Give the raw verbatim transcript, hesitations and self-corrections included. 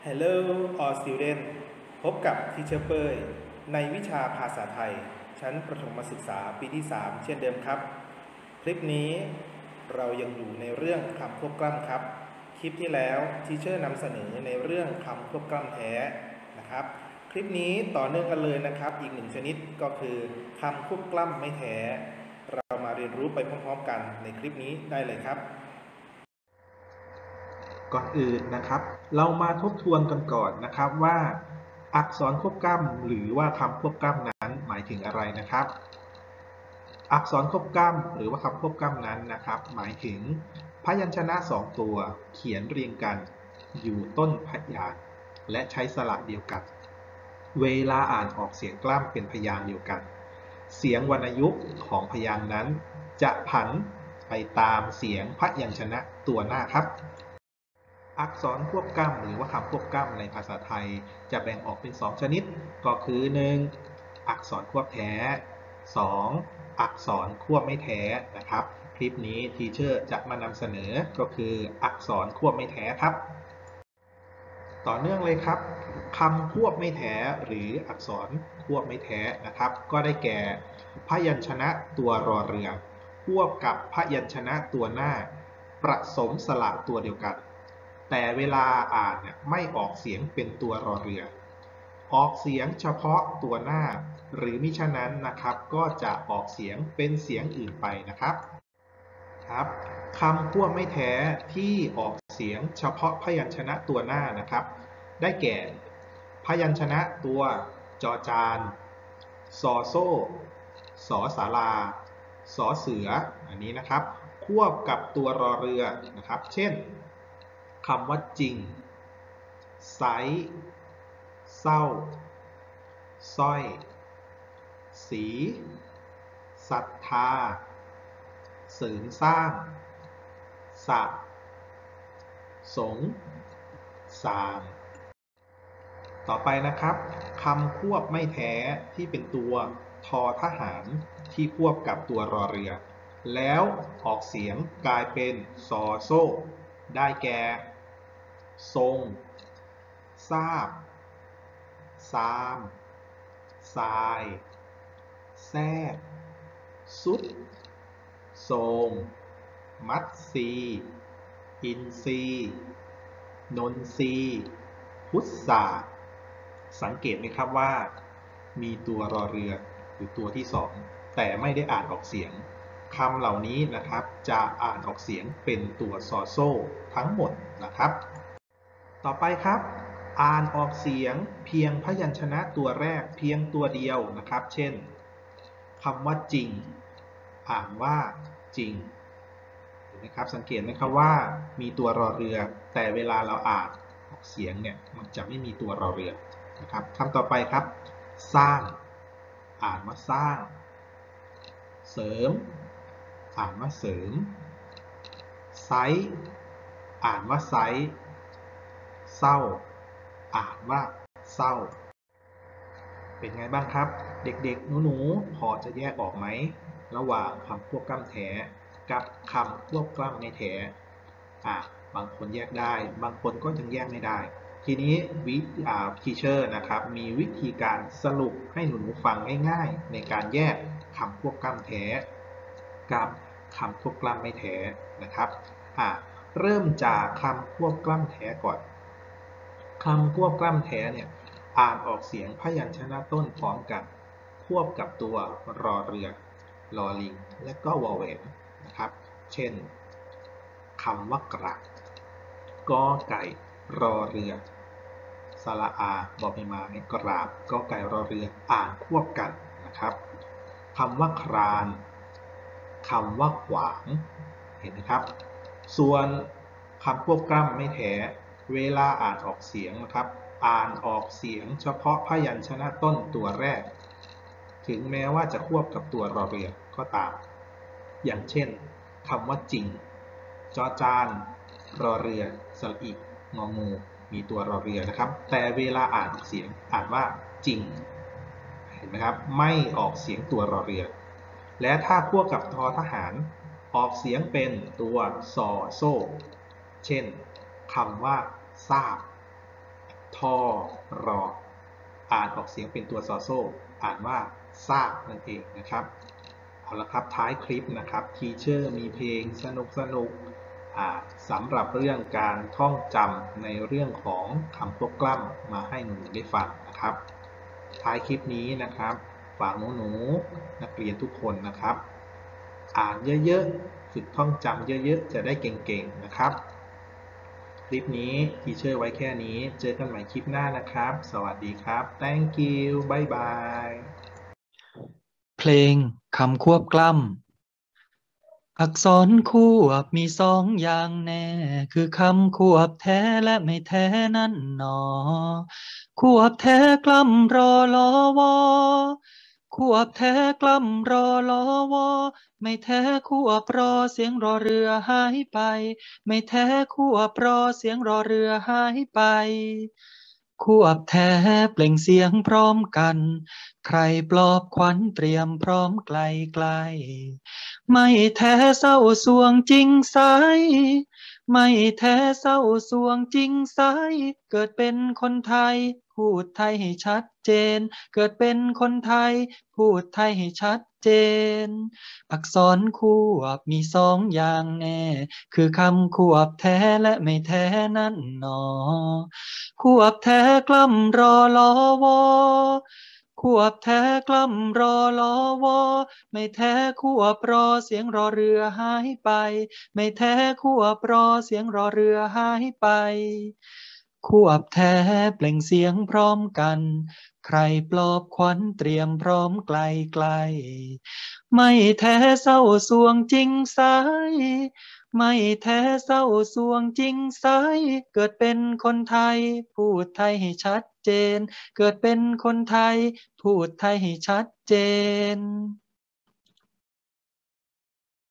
Hello all students พบกับทีเชอร์เปยในวิชาภาษาไทยชั้นประถมศึกษาปีที่สามเช่นเดิมครับคลิปนี้เรายังอยู่ในเรื่องคำควบกล้ำครับคลิปที่แล้วทีเชอร์นำเสนอในเรื่องคำควบกล้ำแท้นะครับคลิปนี้ต่อเนื่องกันเลยนะครับอีกหนึ่งชนิดก็คือคำควบกล้ำไม่แท้เรามาเรียนรู้ไปพร้อมๆกันในคลิปนี้ได้เลยครับก่อนอื่นนะครับเรามาทบทวนกันก่อนนะครับว่าอักษรควบกล้ำหรือว่าคำควบกล้ำนั้นหมายถึงอะไรนะครับอักษรควบกล้ำหรือว่าคำควบกล้ำนั้นนะครับหมายถึงพยัญชนะสองตัวเขียนเรียงกันอยู่ต้นพยางค์และใช้สระเดียวกันเวลาอ่านออกเสียงกล้ำเป็นพยางค์เดียวกันเสียงวรรณยุกต์ของพยางค์นั้นจะผันไปตามเสียงพยัญชนะตัวหน้าครับอักษรควบกล้ำหรือว่าคำควบกล้ำในภาษาไทยจะแบ่งออกเป็นสองชนิดก็คือ หนึ่ง อักษรควบแท้ สอง อักษรควบไม่แท้นะครับคลิปนี้ทีเชอร์จะมานำเสนอก็คืออักษรควบไม่แท้ครับต่อเนื่องเลยครับคำควบไม่แท้หรืออักษรควบไม่แท้นะครับก็ได้แก่พยัญชนะตัวรอเรือควบกับพยัญชนะตัวหน้าประสมสระตัวเดียวกันแต่เวลาอ่านเนี่ยไม่ออกเสียงเป็นตัวรอเรือออกเสียงเฉพาะตัวหน้าหรือมิฉะนั้นนะครับก็จะออกเสียงเป็นเสียงอื่นไปนะครับครับคำควบไม่แท้ที่ออกเสียงเฉพาะพยัญชนะตัวหน้านะครับได้แก่พยัญชนะตัวจอจานซอโซ่สอศาลาสอเสืออันนี้นะครับควบกับตัวรอเรือนะครับเช่นคำว่าจริงไซเศร้าสร้อยสีศรัทธาเสริมสร้างสะสงสางต่อไปนะครับคำควบไม่แท้ที่เป็นตัวทอทหารที่ควบกับตัวรอเรือแล้วออกเสียงกลายเป็นซอโซ่ได้แก่ทรงทราบซามทรายแทรกสุดโทมมัดซีอินซีนนซีพุทธาสังเกตไหมครับว่ามีตัวรอเรืออยู่ตัวที่สองแต่ไม่ได้อ่านออกเสียงคำเหล่านี้นะครับจะอ่านออกเสียงเป็นตัวซอโซ่ทั้งหมดนะครับต่อไปครับอ่านออกเสียงเพียงพยัญชนะตัวแรกเพียงตัวเดียวนะครับเช่นคำว่าจริงอ่านว่าจริงเห็นไหมครับสังเกตไหมครับว่ามีตัวรอเรือแต่เวลาเราอ่านออกเสียงเนี่ยมันจะไม่มีตัวรอเรือนะครับคำต่อไปครับสร้างอ่านว่าสร้างเสริมอ่านว่าเสริมไซส์อ่านว่าไซส์เศร้าอ่านว่าเศร้าเป็นไงบ้างครับเด็กๆหนูๆพอจะแยกออกไหมระหว่างคำควบกล้ำแท้กับคำควบกล้ำไม่แท้อ่ะบางคนแยกได้บางคนก็ยังแยกไม่ได้ทีนี้วิอ่าทีเชอร์นะครับมีวิธีการสรุปให้หนูๆฟังง่ายๆในการแยกคำควบกล้ำแท้กับคำควบกล้ำไม่แท้นะครับอ่ะเริ่มจากคำควบกล้ำแท้ก่อนคำควบกล้ำแท้เนี่ยอ่านออกเสียงพยัญชนะต้นพร้อมกันควบกับตัวรอเรือลอลิงและก็วอแหวนนะครับเช่นคำว่ากระกอไก่รอเรือสระอาบอใบไม้กราบกอไก่รอเรืออ่านควบกันนะครับคำว่าครานคำว่าขวางเห็นไหมครับส่วนคำควบกล้ำไม่แท้เวลาอ่านออกเสียงนะครับอ่านออกเสียงเฉพาะพยัญชนะต้นตัวแรกถึงแม้ว่าจะควบกับตัวรอเรือก็ตามอย่างเช่นคำว่าจริงจอจานรอเรือสระอิงองูมีตัวรอเรือนะครับแต่เวลาอ่านออกเสียงอ่านว่าจริงเห็นไหมครับไม่ออกเสียงตัวรอเรือและถ้าควบกับทอทหารออกเสียงเป็นตัวซอโซ่เช่นคำว่าทราบทอรออ่านออกเสียงเป็นตัวซอโซ่อ่านว่าซากนั่นเองนะครับเอาละครับท้ายคลิปนะครับทีเชอร์มีเพลงสนุกสนุกสำหรับเรื่องการท่องจำในเรื่องของคำควบกล้ำมาให้หนูๆได้ฟังนะครับท้ายคลิปนี้นะครับฝากหนูๆนักเรียนทุกคนนะครับอ่านเยอะๆฝึกท่องจำเยอะๆจะได้เก่งๆนะครับคลิปนี้ทีเชอร์ไว้แค่นี้เจอกันใหม่คลิปหน้านะครับสวัสดีครับ thank you บ๊ายบายเพลงคำควบกล้ำอักษรควบมีสองอย่างแน่คือคำควบแท้และไม่แท้นั่นหนอควบแท้กล้ำรอลอวอควบแท้กล้ำรอลอวอไม่แท้ควบรอเสียงรอเรือหายไปไม่แท้ควบรอเสียงรอเรือหายไปควบแท้เปล่งเสียงพร้อมกันใครปลอบขวัญเตรียมพร้อมไกลไกลไม่แท้เศร้าสวงจริงไสไม่แท้เศร้าสวงจริงไสเกิดเป็นคนไทยพูดไทยให้ชัดเจนเกิดเป็นคนไทยพูดไทยให้ชัดเจนอักษรควบมีสองอย่างแน่คือคำควบแท้และไม่แท้นั่นหนอควบแท้กล้ำรอลอวอควบแท้กล้ำรอลอวอไม่แท้ควบรอเสียงรอเรือหายไปไม่แท้ควบรอเสียงรอเรือหายไปควบแท้เปล่งเสียงพร้อมกันใครปลอบขวัญเตรียมพร้อมไกลไกลไม่แท้เศร้าสวงจริงไสไม่แท้เศร้าสวงจริงไสเกิดเป็นคนไทยพูดไทยให้ชัดเจนเกิดเป็นคนไทยพูดไทยให้ชัดเจน